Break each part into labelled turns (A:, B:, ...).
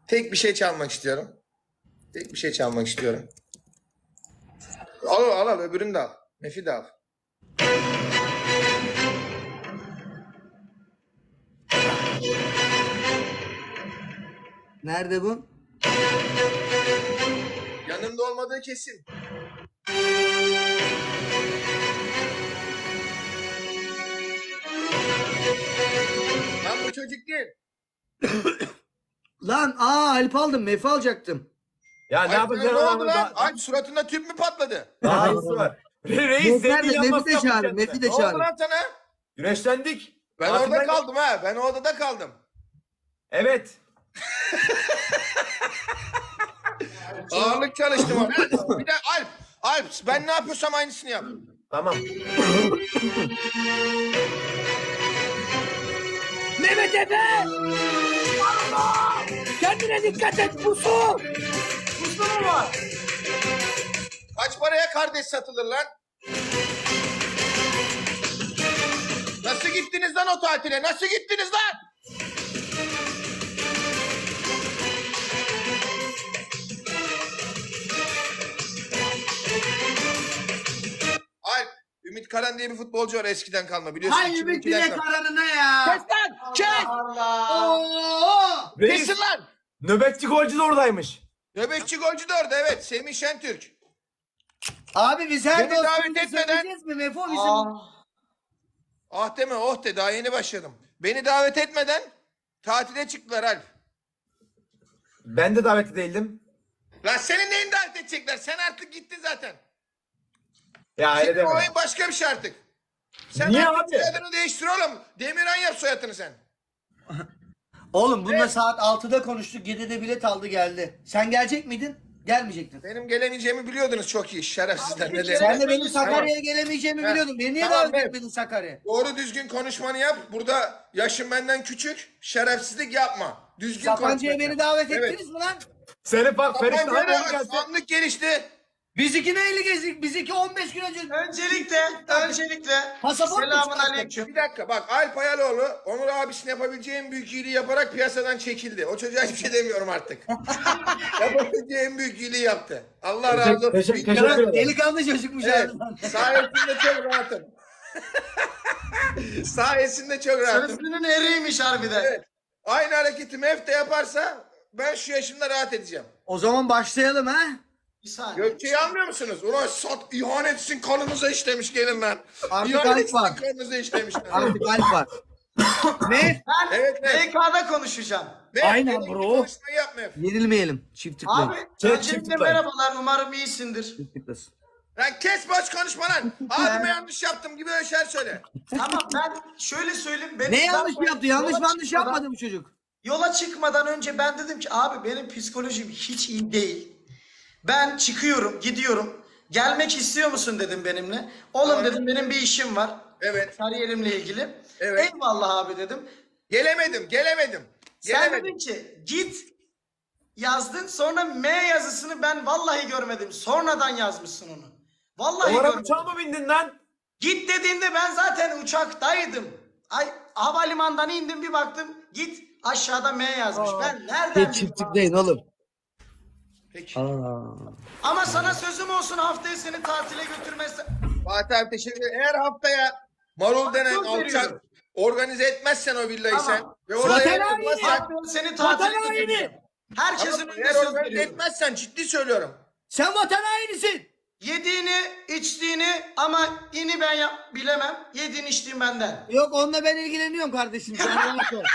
A: Tek bir şey çalmak istiyorum. Tek bir şey çalmak istiyorum. Al öbürünü de al. Mef'i de al.
B: Nerede bu?
A: Yanımda olmadığı kesin. Lan bu çocuk değil.
B: Lan Alp aldım. Mef alacaktım.
C: Ya ne
A: Alp,
C: yapacaksın
A: ne
C: lan
A: oldu lan?
C: burada?
A: Alp suratında tüp mü patladı?
C: Daha iyisi var. Reis
B: Mef
C: senin
B: nerede?
C: yanması
B: Mef'i de
C: yapmış
B: çağırın.
C: kendine.
B: Mef'i de
A: Ne oldu
B: çağırın.
A: lan sana?
C: Güneşlendik.
A: Ben
C: Tatilden
A: orada kaldım ha. Ben o odada kaldım.
C: Evet.
A: Ağırlık çalıştım orada. Bir de Alp ben ne yapıyorsam aynısını yap.
C: Tamam.
B: Mehmet Efe! Kendine dikkat et pusu!
A: Puslu mu var? Kaç paraya kardeş satılır lan? Nasıl gittiniz lan o tatile? Nasıl gittiniz lan? Alp, Ümit Karan diye bir futbolcu var eskiden kalma biliyorsun.
B: Hay
A: 2002'den
B: Ümit'ine
A: kalma.
B: karanına ya!
A: Kes lan! Kes!
B: Oo!
C: Reis
A: Kesin lan!
C: nöbetçi golcü de oradaymış.
A: Nöbetçi golcü de orada evet. Semih Şentürk.
B: Abi biz her
A: Beni davet
B: dostumuzu
A: etmeden-
B: söyleyeceğiz mi Mefo bizim?
A: Ah deme oh de daha yeni başladım. Beni davet etmeden tatile çıktılar Alp.
C: Ben de davetli değildim.
A: Lan senin neyin davet edecekler? Sen artık gittin zaten.
C: Ya öyle
A: Şimdi o
C: deme.
A: oyun başka bir şey artık. Sen
C: Niye
A: artık
C: abi?
A: soyadını değiştir oğlum. Demirhan yap soyadını sen.
B: Oğlum bununla saat 6'da konuştuk. 7'de bilet aldı geldi. Sen gelecek miydin? Gelmeyecektin.
A: Benim gelemeyeceğimi biliyordunuz çok iyi şerefsizler. Ne
B: Sen de benim
A: Tamam.
B: Sakarya'ya gelemeyeceğimi
A: Ha.
B: biliyordun. Beni niye
A: Tamam,
B: davet
A: evet.
B: etmedin Sakarya'ya?
A: Doğru düzgün konuşmanı yap. Burada yaşın benden küçük. Şerefsizlik yapma. Düzgün
B: Sapanca'ya
A: konuşmanı
B: beni davet
A: Evet.
B: ettiniz mi lan?
C: Seni bak Ferit
A: Sapanca'ya
C: abi
A: bak,
C: gelsin.
A: sandık gelişti.
B: Biz iki neyle gezdik? Biz iki 15 gün önce...
D: Öncelikle
B: Pasaport mu
D: selamun
B: çıkarttın?
D: aleyküm.
A: Bir dakika bak Alp Ayaloğlu Onur abisinin yapabileceği en büyük iyiliği yaparak piyasadan çekildi. O çocuğa hiçbir şey demiyorum artık. Yapabileceği en büyük iyiliği yaptı. Allah razı olsun.
C: Teşekkür ederim.
B: Delikanlı çocukmuş
A: Evet.
B: abi.
A: Sayesinde çok rahatım. Sayesinde çok rahatım.
D: Sözünün eriymiş harbiden.
A: Evet. Aynı hareketi Mef de yaparsa ben şu yaşımda rahat edeceğim.
B: O zaman başlayalım ha?
D: Bir saniye.
A: Gökçe'yi anlıyor musunuz? Ulan ihanetsin kanımıza işlemiş gelin lan.
B: Artık
A: İhanetsin
B: Alp var.
A: kanımıza işlemiş lan.
B: Artık Alp var. Ne?
D: Ben
A: Evet, evet.
D: BK'da konuşacağım.
A: Mef,
B: Aynen
A: dediğin
B: bro.
A: konuşmayı yap Mef.
B: Yenilmeyelim. Çift tıklayın.
D: Abi
C: Çift
D: öncelikle
C: tıklayın.
D: merhabalar, umarım iyisindir.
B: Çift tıklasın.
A: Lan kes boş konuşma lan. Abime yanlış yaptım gibi öyle şeyler söyle.
D: Tamam, ben şöyle söyleyeyim.
B: Ne yanlış yaptı? Yanlış yanlış
D: çıkmadan-
B: yapmadı bu çocuk.
D: Yola çıkmadan önce ben dedim ki abi benim psikolojim hiç iyi değil. Ben çıkıyorum, gidiyorum. Gelmek istiyor musun dedim benimle. Oğlum
A: Evet.
D: dedim benim bir işim var.
A: Evet.
D: Kariyerimle ilgili.
A: Evet.
D: Eyvallah abi dedim.
A: Gelemedim.
D: Sen dedin ki git yazdın, sonra M yazısını ben vallahi görmedim. Sonradan yazmışsın onu. Vallahi
C: Duvara
D: görmedim.
C: uçağa mı bindin lan?
D: Git dediğinde ben zaten uçaktaydım. Havalimanından indim, bir baktım git aşağıda M yazmış. Ben nereden
B: Çift
D: bileyim abi?
B: tıklayın oğlum.
A: Peki.
D: Ama sana sözüm olsun, haftaya seni tatile götürmezse.
A: Fatih abi teşekkür ederim. Eğer haftaya Marul denen
D: Söz
A: alçak
D: veriyorum.
A: organize etmezsen o villayı
D: Tamam.
A: sen ve oraya
B: Vatan
A: yapılmazsan
D: Haftaya seni tatile
B: Vatan haini!
D: götüreceğim. Herkesin önünde
A: eğer
D: söz
A: organize
D: veriyorum.
A: etmezsen ciddi söylüyorum.
B: Sen vatan hainisin.
D: Yediğini, içtiğini ama ini ben bilemem. Yediğini, içtiğin benden.
B: Yok onunla ben ilgileniyorum kardeşim. Sen rahat ol.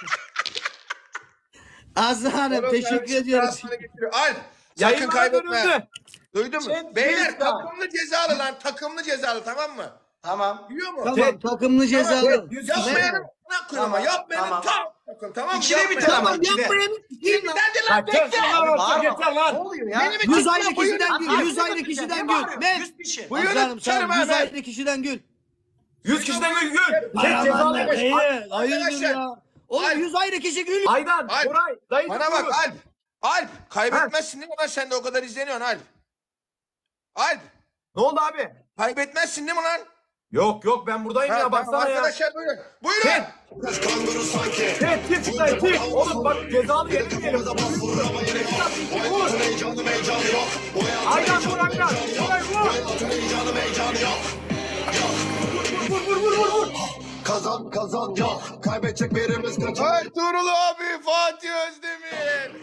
B: Azra Hanım
A: Marul
B: teşekkür
A: kardeşim
B: ediyoruz.
A: daha sonra getiriyor. Alp sakın
C: Yayınlara
A: kaybetme.
C: dönüldü.
A: Duydun mu?
D: Chat,
A: Beyler
D: lütfen.
A: takımlı cezalı lan takımlı cezalı tamam mı?
D: Tamam.
A: Duyuyor mu?
B: Tamam takımlı cezalı.
C: Yüz
A: Yapmayanın
D: Tamam,
A: yapmayanın
D: tamam.
A: takım tamam mı?
D: İkide bir
A: Yapmayan-
D: tamam.
B: Tamam
D: ikide.
B: yapmayın.
A: Şimdi sen de lan
C: Ya kes
A: bekle.
C: lan orası
D: Bağırma.
C: yeter
D: Ne
C: lan.
D: oluyor ya?
A: Benim
B: 100
A: için
B: ayrı
A: buyurun.
B: kişiden gül. 100 ayrı
D: Hakkını
B: kişiden
D: götüreceğim.
B: gül.
D: Ne
B: Ne?
D: bağırıyorsun? 100 kişi.
A: Buyurun,
B: Azra Hanım
A: çarım
B: sen 100
A: hemen.
B: ayrı kişiden gül.
C: 100 kişiden gül gül.
B: Aman
C: Cezalı
B: be,
C: beş.
B: iyi. Hayırdır
A: Arkadaşlar.
B: ya. Oğlum
A: Alp.
B: 100 ayrı kişi gül.
C: Aydan,
A: Alp,
C: Koray, dayı
A: Bana bak Alp. Alp kaybetmezsin değil mi lan sen de o kadar izleniyorsun Alp. Alp
C: Ne oldu abi?
A: kaybetmezsin değil mi lan?
C: Yok yok ben buradayım
A: Ha,
C: ya
A: tamam,
C: baksana ya.
A: arkadaşlar buyurun. Buyurun.
C: Çek. Çek çık çık. Oğlum bak cezalı yetmeyelim. Aynen vur aynen. Vur.
E: Kazan yok. Kaybedecek birimiz kaçar.
A: Ertuğrul abi, Fatih Özdemir.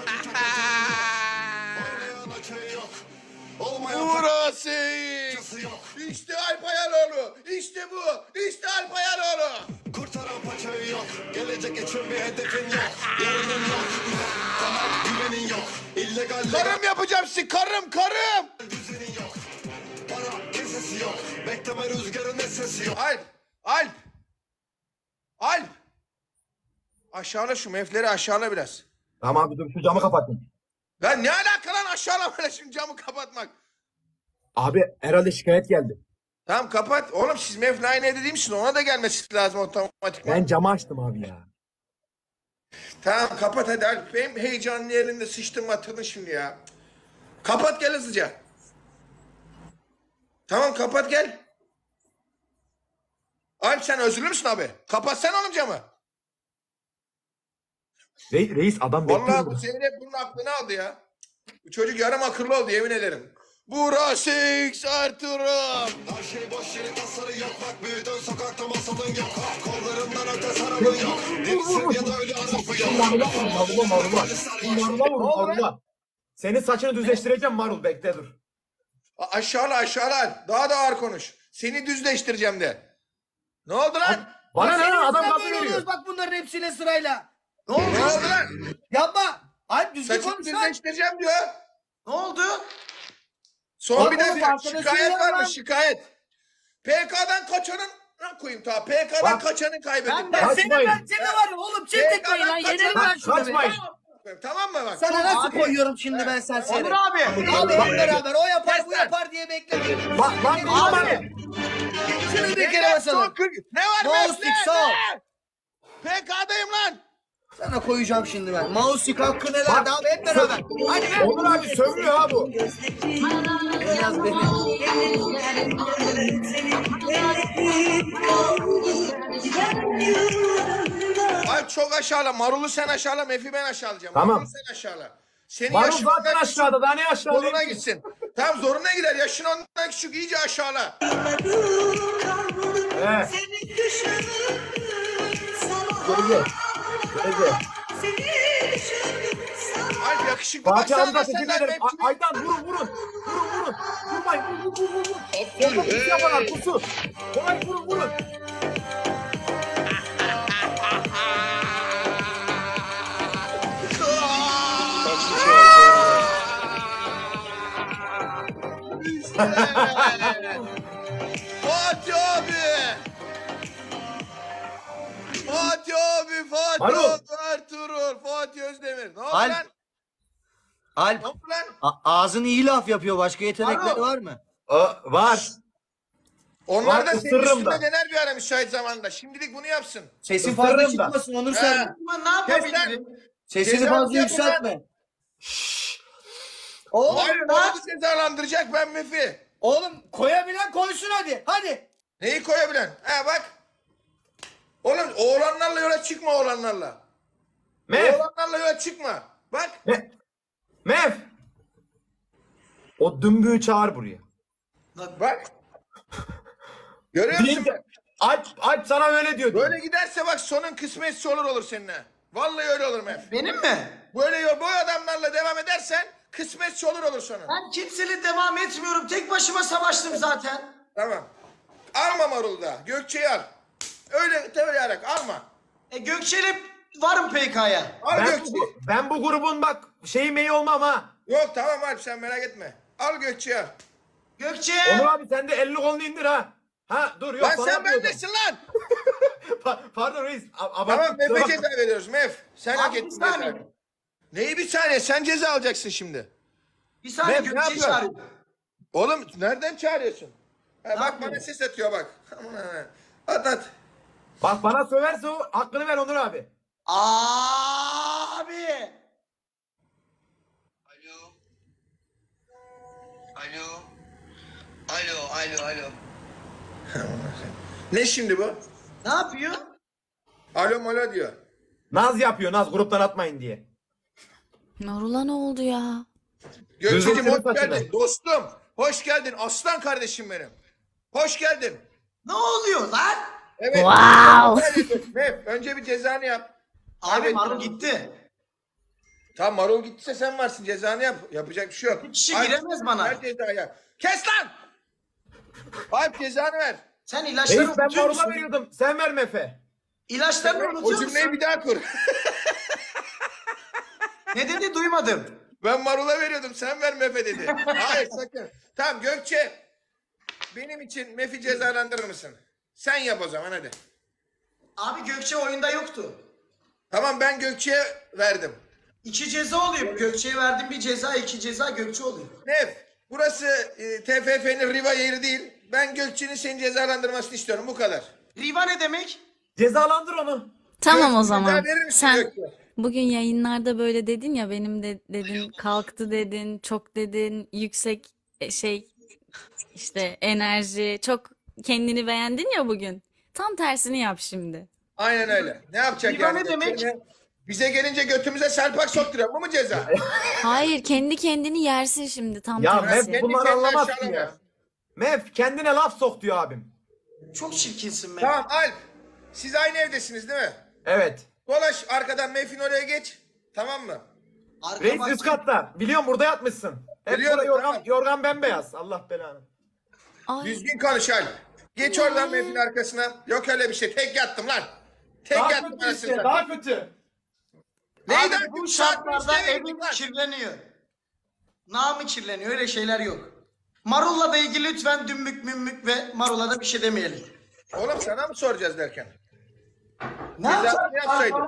A: Uğur Seyit. İşte Alp Ayaloğlu. İşte bu. İşte Alp Ayaloğlu.
E: Kurtaran paçayı yok. Gelecek için bir hedefin yok. Yarının yok. Temel güvenin yok. İllegal
A: Karım yapacağım sizi. Karım.
E: düzenin yok. Para kesesi yok. Bekleme rüzgarın esesi yok.
A: Alp. Aşağıla şu mefleri, aşağıla biraz.
C: Tamam abi dur şu camı kapatın.
A: Lan ne alaka lan aşağılamayla şimdi camı kapatmak.
C: Abi herhalde şikayet geldi.
A: Tamam kapat. Oğlum siz mefle aynı evde değil misiniz? Ona da gelmesi lazım otomatikman.
C: Ben camı açtım abi ya.
A: Tamam kapat hadi Alp. Benim heyecanlı yerinde sıçtım atırdın şimdi ya. Kapat gel hızlıca. Tamam kapat gel. Alp sen özürlü müsün abi? Kapatsana oğlum camı.
C: Reis adam
A: Vallahi
C: bekliyor.
A: bu Zeynep bunun aklını aldı ya. Bu çocuk yarım akıllı oldu yemin ederim. Burası X Ertuğrul.
E: Her şey boş yeri tasarı yok. Bak büyüdün sokakta masalın yok. Kollarından öte sarılın yok. Delisin ya da öyle azıfı yok.
C: Marula. Senin saçını düzleştireceğim Marul bekle dur.
A: Aşağıla. Daha da ağır konuş. Seni düzleştireceğim de. Ne oldu lan?
C: Bana ne
B: Senin
C: lan adam
B: yüzünden
C: gazı
B: böyle
C: veriyor.
B: oluyoruz, bak bunların hepsiyle sırayla. Ne
A: Ne
B: oldu?
A: oldu lan?
B: Yapma. Alp düzgün
A: Saçını
B: konuş lan.
A: düzleştireceğim diyor.
D: Ne oldu?
A: Son
B: Bak
A: bir
B: oğlum,
A: dakika.
B: arkadaşın
A: Şikayet
B: ya
A: var
B: lan.
A: mı? Şikayet. PK'dan kaçanın ne koyayım ta? PK'dan
C: Bak.
A: kaçanın kaybedin.
B: Ben
C: Kaçmayın.
B: seni var ya oğlum çift etmeyin lan. Yenerim ben şunu.
C: Kaçmayın.
A: Tamam mı bak?
B: Sana nasıl
D: Abi.
B: koyuyorum şimdi ben sen seni?
D: Onur abi.
B: Abi hep beraber o yapar bu yapar diye beklemeyin.
C: Bak lan
D: Abi.
B: Şunu bir kere basalım.
A: Ne var
B: Mouse
A: Mesut?
B: stick, sağ ol.
A: PK'dayım lan.
B: Sana koyacağım şimdi ben. Mouse hakkı nelerdi abi hep beraber. Hadi be.
C: Onur abi sövmüyor ha bu.
B: Biraz beni.
A: Ay çok aşağıla. Marul'u sen aşağıla. Mef'i ben aşağılayacağım.
C: Tamam.
A: Marul'u sen aşağıla. Senin
C: Marul
A: yaşın
C: zaten
A: ondan
C: aşağıda daha ne aşağıda?
A: zoruna gitsin. Tamam zoruna gider. Yaşın ondan küçük iyice aşağıla.
C: He.
A: Alp yakışıklı
C: Fatih
A: baksana
C: amca
A: da
C: teşekkür
A: senden
C: ederim.
A: Mef'cimi.
C: Aydan vurun. Vurmayın. Vur. Orada pusu yaparlar pusu. Kolay vurun.
A: Fatih abi.
C: Marul.
A: Ertuğrul, Fatih Özdemir. Ne oldu
B: Alp.
A: lan?
B: Alp
A: Ne oldu lan?
B: ağzın iyi laf yapıyor. Başka yetenekleri
D: Alo.
B: var mı?
C: Var.
A: Onlar
C: Var,
A: da senin
C: ısırırım
A: üstünde
C: da.
A: dener bir ara müsait zamanda. Şimdilik bunu yapsın.
B: Sesin
C: Isırırım
B: fazla
C: da.
B: çıkmasın Onur
A: He.
B: sen.
D: Ben ne
A: Kes lan.
D: yapabilirim?
B: Sesini
A: Ceza
B: fazla
A: yapın lan.
B: yükseltme. Oğlum,
A: Hayır, Marul'u cezalandıracak ben Mefi.
B: oğlum koyabilen koysun hadi. Hadi.
A: Neyi koyabilen? He bak. Oğlum oğlanlarla yola çıkma oğlanlarla.
C: Mef.
A: Oğlanlarla yola çıkma. Bak.
C: Mef. O dümbüğü çağır buraya.
A: Bak. Görüyor musun?
C: Deyince, Alp sana öyle diyor.
A: Böyle giderse bak sonun kısmetsiz olur seninle. Vallahi öyle olur Mef.
D: Benim mi?
A: Böyle bu adamlarla devam edersen kısmetsiz olur sonun.
D: Ben kimseyle devam etmiyorum. Tek başıma savaştım zaten.
A: Tamam. Alma Marul'da. Gökçe'yi al. Öyle teoriyarak alma.
D: Gökçe'yle varım PK'ya.
A: Al Gökçe'yi.
C: Ben bu grubun bak şeyi meyi olmam ha.
A: Yok tamam Alp sen merak etme. Al Gökçe'yi al.
D: Gökçe.
C: Onur abi sen de elini kolunu indir ha. Ha dur yok.
A: Lan
C: sana
A: sen
C: yapıyordum.
A: bendesin lan.
C: Pardon reis.
A: Tamam Mef'e ceza veriyoruz Mef. Sen hak
D: Abi,
A: ettin
D: bir saniye.
A: cezayı. Neyi bir saniye? Sen ceza alacaksın şimdi.
D: Bir saniye
A: Ne
D: Gökçe'yi
A: yapıyorsun?
D: çağırıyorum.
A: Oğlum nereden çağırıyorsun? Ha, bak
D: yapıyorsun?
A: bana ses atıyor bak. Aman ha. At.
C: Bak bana söverse o hakkını ver Onur abi.
D: Abi.
F: Alo. Alo.
A: Ne şimdi bu?
D: Ne yapıyor?
A: Alo malo diyor.
C: Naz yapıyor Naz gruptan atmayın diye.
F: Marul'a ne oldu ya?
A: Gökçe'cim
C: Düzültün
A: hoş
C: saçını.
A: geldin dostum. Hoş geldin aslan kardeşim benim. Hoş geldin.
D: Ne oluyor lan?
A: Evet.
F: Wow.
A: Mef, önce bir cezanı yap.
D: Abi
A: Evet.
D: Marul gitti.
A: Tamam Marul gittiyse sen varsın cezanı yap. Yapacak bir şey yok.
D: Bir kişi
A: Alp,
D: giremez bana.
A: Ver cezayı. Kes lan! Alp cezanı ver.
D: Sen ilaçları
C: Reis ben
D: unutuyor
C: Marul'a
D: musun?
C: veriyordum. Sen ver Mefe.
D: İlaçlarını
A: O
D: unutuyor
A: cümleyi
D: musun?
A: bir daha kur.
D: Ne dedi duymadım.
A: Ben Marul'a veriyordum sen ver Mef'e dedi. Hayır sakın. Tamam Gökçe. Benim için Mef'i cezalandırır mısın? Sen yap o zaman hadi.
D: Abi Gökçe oyunda yoktu.
A: Tamam ben Gökçe'ye verdim.
D: 2 ceza oluyor. Gökçe'ye verdiğim bir ceza, 2 ceza Gökçe oluyor.
A: Mef burası TFF'nin riva yeri değil. Ben Gökçe'nin seni cezalandırmasını istiyorum bu kadar.
D: Riva ne demek?
C: Cezalandır onu.
F: Tamam o
A: Gökçe,
F: zaman.
A: ceza verir misin
F: Sen
A: Gökçe?
F: bugün yayınlarda böyle dedin ya, benim de dedin, kalktı dedin, çok dedin, yüksek işte enerji, çok kendini beğendin ya bugün. Tam tersini yap şimdi.
A: Aynen öyle. Ne yapacak
D: Riva
A: yani?
D: ne demek?
A: Bize gelince götümüze selpak sokturuyor. Bu mu ceza?
F: Hayır, kendi kendini yersin şimdi, tam
C: Ya
F: tersi.
C: Mef
A: Kendi
C: bunları
A: kendine
C: anlamaz ki
A: aşağılama.
C: ya. Mef kendine laf sok diyor abim.
D: Çok çirkinsin be.
A: Tamam Alp. Siz aynı evdesiniz değil mi?
C: Evet.
A: Dolaş arkadan Mef'in oraya geç. Tamam mı?
C: Reis
D: Arkama-
C: üst katta. Biliyorum burada yatmışsın. Hep
A: Biliyorum,
C: burada yorgan,
A: tamam.
C: yorgan bembeyaz. Allah belanı.
F: Ay,
A: Düzgün konuş Alp. Geç oradan Mef'in arkasına. Yok öyle bir şey. Tek yattım lan. Tek
C: Daha
A: yattım
C: kötü
A: anasını
C: işte,
A: satayım.
C: daha kötü.
A: Neydi
D: Abi
A: artık?
D: bu
A: Saat
D: şartlarda
A: beşte
D: evim
A: yedik lan.
D: kirleniyor. Namı kirleniyor, öyle şeyler yok. Marul'la da ilgili lütfen dümbük mümbük ve Marul'a da bir şey demeyelim.
A: Oğlum sana mı soracağız derken?
D: Ne
A: Ceza
D: yapacağız?
A: ne yapsaydın?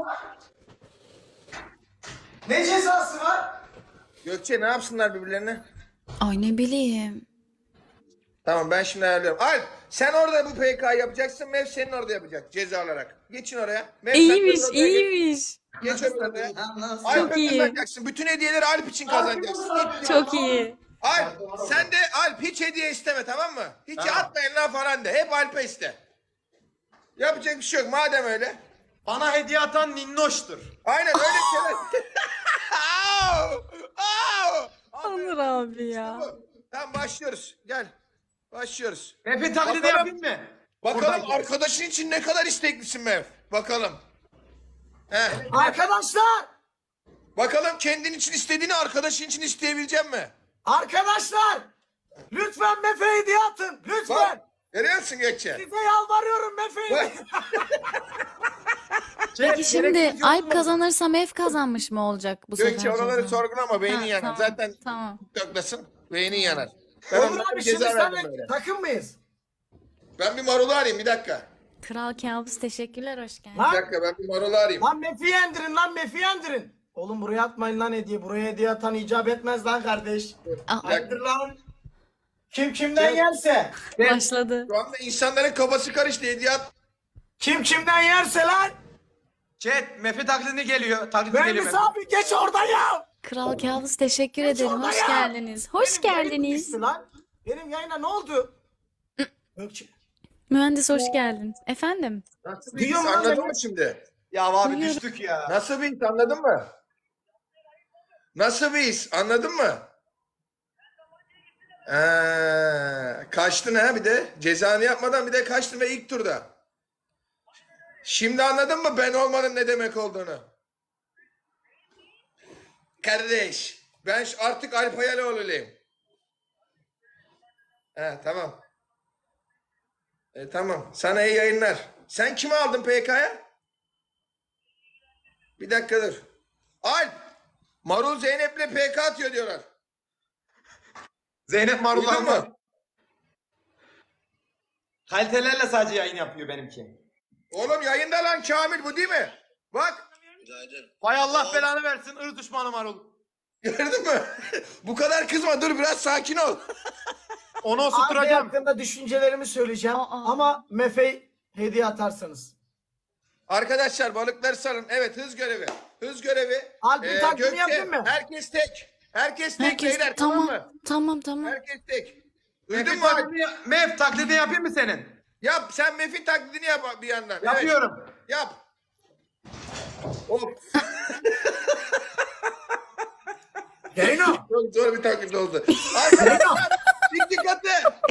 D: Ne cezası var?
A: Gökçe ne yapsınlar birbirlerine?
F: ay ne bileyim.
A: Tamam ben şimdi ayarlıyorum. Alp sen orada bu PK yapacaksın. Mef senin orada yapacak ceza olarak. Geçin oraya. Mef, sen
F: İyiymiş,
A: öbür odaya geç.
F: iyiymiş.
A: Geç öbür odaya.
D: Nasıl?
A: Alp'e
F: iyi.
A: kazanacaksın. Bütün hediyeleri Alp için kazanacaksın.
F: Çok iyi.
A: Alp sen de Alp hiç hediye isteme tamam mı? Hiç atmayın lan falan de. Hep Alp'e iste. Yapacak bir şey yok madem öyle.
C: Bana hediye atan Ninnoş'tur.
A: Aynen öyle şeyler. Au! Au!
F: Onur abi ya.
A: Tamam başlıyoruz. Gel. Başlıyoruz.
C: Mefe taklidi
A: Bakalım.
C: yapayım mı?
A: Bakalım arkadaşın için ne kadar isteklisin Mev. Bakalım. He.
D: Arkadaşlar!
A: Bakalım kendin için istediğini arkadaşın için isteyebilecek mi?
C: Arkadaşlar! Lütfen Mefe'ye hediye atın. Lütfen.
A: Bak. Görüyor musun Gökçe?
C: Size yalvarıyorum Mefe'ye.
A: Bak.
F: Peki şimdi Alp kazanırsa Mef kazanmış mı olacak bu sefer?
A: Gökçe oraları
F: ceza?
A: sorgulama beynin
F: Ha,
A: yanar.
F: tamam,
A: Zaten
F: tamam.
A: TikTok'tasın. Beynin yanar. Ben
C: Olur
A: onlara
C: abi
A: bir
C: şimdi
A: ceza verdim
C: senle
A: böyle.
C: takım mıyız?
A: Ben bir Marul'u arayayım bir dakika.
F: Kral Kabus teşekkürler, hoş geldin.
A: Bir
C: Lan,
A: dakika ben bir Marul'u arayayım.
C: lan Mefe'yi indirin lan Mefe'yi indirin. Oğlum buraya atmayın lan hediye. Buraya hediye atan icap etmez lan kardeş.
F: Aa,
C: Hayırdır lan. Kim kimden yerse.
F: başladı.
A: Şu anda insanların kafası karıştı hediye at.
C: Kim kimden yerse lan.
G: Chat, Mefe taklidi geliyor. Taklidi geliyor.
C: Mühendis abi geç oradan ya.
F: Kral Kabus teşekkür
C: Geç
F: ederim,
C: orada
F: hoş
C: ya.
F: geldiniz. Hoş
C: Benim yayın
F: geldiniz.
C: düştü lan. Benim yayına ne oldu? Gökçe.
F: Mühendis hoş geldin. Efendim?
A: Nasıl bir
C: Duyuyor
A: his
C: musun
A: anladın
C: beni?
A: mı şimdi?
G: Ya abi
F: Duyuyorum.
G: düştük ya.
A: Nasıl bir his anladın mı? Nasıl bir his anladın mı? Kaçtın ha bir de. Cezanı yapmadan bir de kaçtın ve ilk turda. Şimdi anladın mı ben olmanın ne demek olduğunu? Kardeş ben artık Alp Hayaloğlu'luyum. He tamam. Tamam sana iyi yayınlar. Sen kimi aldın PK'ya? Bir dakika dur. Alp! Marul Zeynep'le PK atıyor diyorlar.
G: Zeynep Marullah
A: Duydun
G: mı?
A: mu?
G: Kalitelerle sadece yayın yapıyor benimki.
A: Oğlum yayında lan Kamil bu değil mi? Bak
G: Hay Allah belanı versin ırz düşmanı Marul.
A: gördün mü? Bu kadar kızma dur biraz sakin ol.
G: Onu
C: Abi
G: osurtturacağım.
C: hakkında düşüncelerimi söyleyeceğim.
F: Aa.
C: Ama Mefe'yi hediye atarsanız.
A: Arkadaşlar balıkları salın. Evet hız görevi. Hız görevi.
C: Alp, bir taklidini
A: Gökçe,
C: yapayım mı?
A: herkes tek. Herkes tek
F: Herkes
A: beyler tamam
F: tamam,
A: mı?
F: tamam, tamam.
A: Herkes tek. Duydun
G: Mefe
A: mu Alp?
G: taklidi, Mef taklidi yapayım mı senin?
A: Yap sen Mef'in taklidini yap bir yandan.
G: Yapıyorum.
A: Evet, yap. Hop.
C: Zeyno.
A: Çok zor bir taklit oldu. Arkadaşlar dikkatli.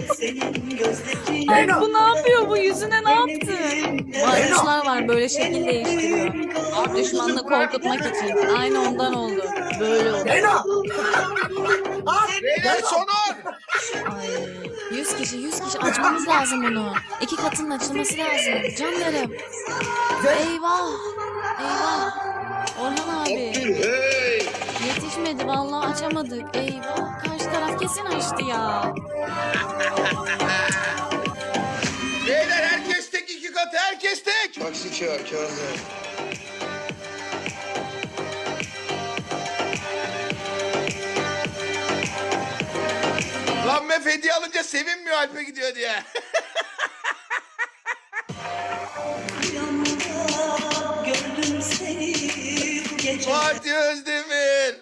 F: Ay, bu ne yapıyor? Bu yüzüne ne yaptı? Maymuşlar var böyle şekil değiştiriyor. Düşmanını korkutmak için. Aynı ondan oldu. Böyle oldu.
C: Zeyno.
A: Beyler sonur.
F: Ay, 100 kişi 100 kişi açmamız lazım bunu. 2 katının açılması lazım. Canlarım. Eyvah. Eyvah. Orhan abi.
A: Hey.
F: Yetişmedi vallahi açamadık. Eyvah. Karşı taraf kesin açtı ya.
A: Beyler herkes tek 2 katı herkes tek.
E: Taksi çağır Kazım.
A: Lan Mef hediye alınca sevinmiyor Alp'e gidiyor diye.
H: Gördüm seni bu gece.
A: Fatih Özdemir.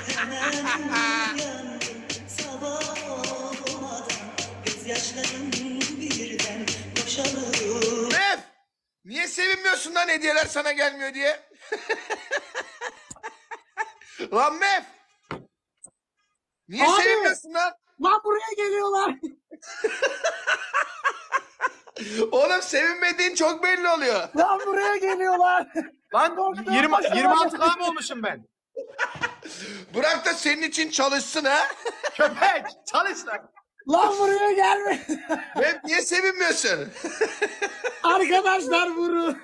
H: Sabah olmadan gözyaşlarım birden boşalır.
A: Mef. Niye sevinmiyorsun lan hediyeler sana gelmiyor diye? Lan Mef. Niye
C: Abi.
A: sevinmiyorsun lan?
C: Lan buraya geliyorlar.
A: Oğlum sevinmediğin çok belli oluyor.
C: Lan buraya geliyorlar.
G: Lan 26 mı olmuşum ben?
A: Bırak da senin için çalışsın ha.
G: Köpek çalış lan.
C: Lan buraya gelme.
A: Mef niye sevinmiyorsun?
C: Arkadaşlar vurun.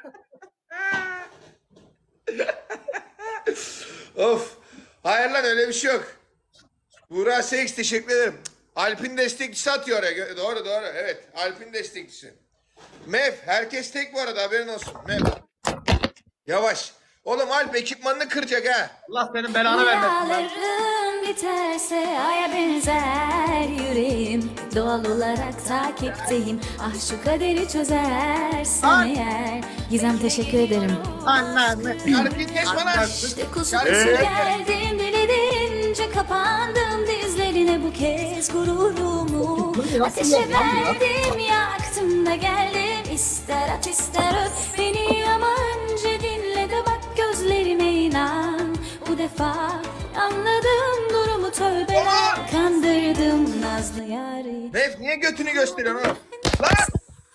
A: Of. Hayır lan öyle bir şey yok. Buğra Seks teşekkür ederim. Alp'in destekçisi atıyor oraya. Doğru doğru evet. Alp'in destekçisi. Mef herkes tek bu arada haberin olsun. Mef. Yavaş. Oğlum Alp ekipmanını kıracak ha.
G: Allah senin belanı vermesin lan.
F: Rüyalarım biterse aya benzer yüreğim. Doğal olarak takipteyim. Ah şu kaderi çözersen eğer. Gizem teşekkür ederim.
A: Alp'in geç bana.
F: İşte kusursu geldim diledince kapandım dizlerine bu kez gururumu. Ateşe verdim yaktım da geldim. İster at ister öp beni ama önce dinle de bak gözlerime inan. Bu defa anladım durumu tövbeler. Kandırdım nazlı yarı.
A: Mef niye götünü gösteriyorsun oğlum? Lan!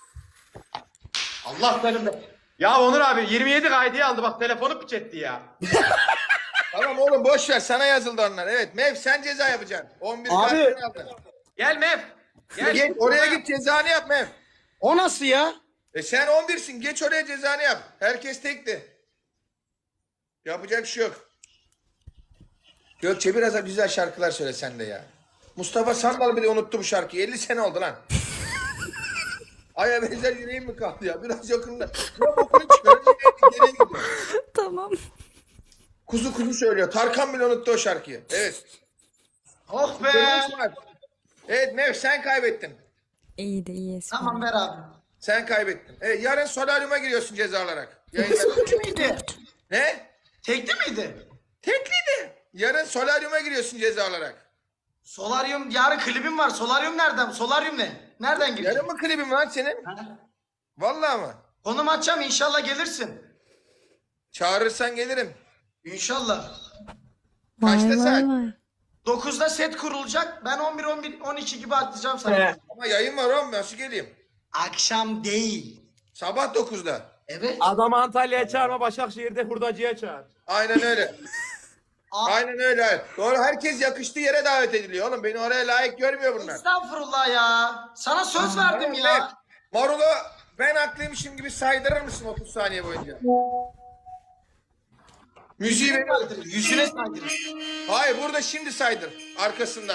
G: Allah senin be. Ya Onur abi 27 kaydiyi aldı bak telefonu piç etti ya.
A: Tamam oğlum boş ver sana yazıldı onlar. Evet Mef sen ceza yapacaksın. 11
C: Abi.
A: kartını aldın.
G: Gel Mef. Gel.
A: Geç, oraya git cezanı yap Mef.
C: O nasıl ya?
A: Sen 11'sin geç oraya cezanı yap. Herkes tekti. Yapacak bir şey yok. Gökçe biraz da güzel şarkılar söyle sen de ya. Mustafa Sandal bile unuttu bu şarkıyı. 50 sene oldu lan. Aya benzer yüreğim mi kaldı ya? Biraz yakında. Ya bokunu çıkar. Geriye gidiyor.
F: Tamam.
A: Kuzu kuzu söylüyor. Tarkan bile unuttu o şarkıyı. Evet.
G: Oh be.
A: Kırmızı var. Evet Mev sen kaybettin.
F: İyi de iyi espri.
D: Tamam ver abi.
A: Sen kaybettin. Evet, yarın solaryuma giriyorsun ceza olarak. Yayınlar.
D: Tekli miydi?
A: Ne?
D: Tekli miydi?
A: Tekliydi. Yarın solaryuma giriyorsun ceza olarak.
D: Solaryum yarın klibim var. Solaryum nereden? Solaryum ne? Nereden girecek?
A: Yarın mı klibim lan senin? Vallahi mı?
D: Konum atacağım inşallah gelirsin.
A: Çağırırsan gelirim.
D: İnşallah.
A: Kaçta saat?
D: 9'da set kurulacak. Ben 11-12 gibi atlayacağım sana.
A: Ama yayın var oğlum nasıl geleyim?
D: Akşam değil.
A: Sabah 9'da.
D: Evet.
C: Adamı Antalya'ya çağırma, Başakşehir'de hurdacıya çağır.
A: Aynen öyle. Aynen öyle. Doğru herkes yakıştığı yere davet ediliyor oğlum. Beni oraya layık görmüyor bunlar.
D: Estağfurullah ya. Sana söz verdim
A: Evet.
D: ya.
A: Marul'u ben haklıymışım gibi saydırır mısın 30 saniye boyunca? Müziği veriyorum.
D: Yüzüne saydırır.
A: Hayır burada şimdi saydır. Arkasından.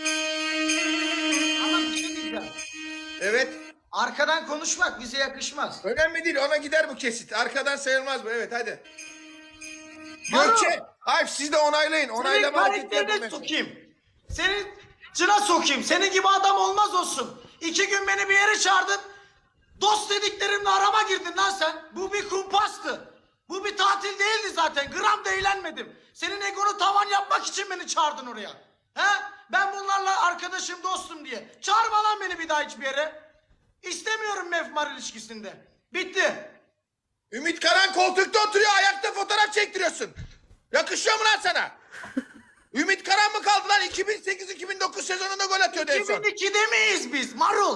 D: Ama bir şey diyeceğim.
A: Evet.
D: Arkadan konuşmak bize yakışmaz.
A: Önemli değil ona gider bu kesit. Arkadan sayılmaz bu. Evet hadi.
D: Marul.
A: Gökçe. Alp siz de onaylayın.
D: Senin
A: Onaylama hareketleri
D: karakterine
A: yapın.
D: sokayım. Senin cına sokayım. Senin gibi adam olmaz olsun. 2 gün beni bir yere çağırdın. Dost dediklerimle arama girdin lan sen. Bu bir kumpastı. Bu bir tatil değildi zaten. Gram da eğlenmedim. Senin egonu tavan yapmak için beni çağırdın oraya. He? Ben bunlarla arkadaşım, dostum diye. Çağırma lan beni bir daha hiçbir yere. İstemiyorum mefmar ilişkisinde. Bitti.
A: Ümit Karan koltukta oturuyor, ayakta fotoğraf çektiriyorsun. Yakışıyor mu lan sana? Ümit Karan mı kaldı lan? 2008-2009 sezonunda gol atıyordu en son.
D: 2002'de miyiz biz? Marul.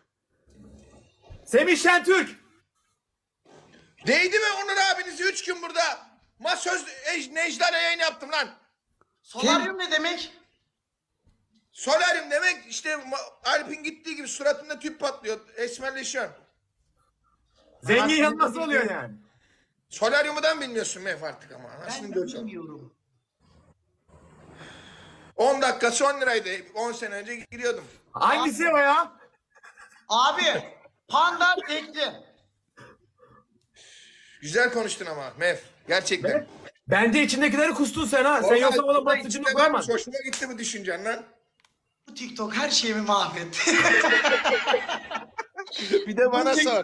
C: Semih Şentürk.
A: Değdi mi Onur abinizi 3 gün burada? Necda'yla yayın yaptım lan.
D: Solaryum ne demek?
A: Solaryum demek işte Alp'in gittiği gibi suratında tüp patlıyor. Esmerleşiyor.
C: Zengin yanması oluyor yani.
A: Solaryumudan bilmiyorsun Mef artık ama.
D: Ben
A: Anasını
D: de
A: götür.
D: bilmiyorum.
A: 10 dakikası 10 liraydı. 10 sene önce giriyordum.
C: Hangisi o ya?
D: Abi panda tekli.
A: Güzel konuştun ama Mef. Gerçekten.
C: Bence içindekileri kustun sen ha. Sen
A: Orada-
C: yoksa bana
A: orada
C: batıcını
A: içinde
C: koyamaz.
A: varmış. Hoşuma gitti bu düşüncen lan.
D: Bu TikTok her şeyimi mahvetti.
A: Bir de bana sor.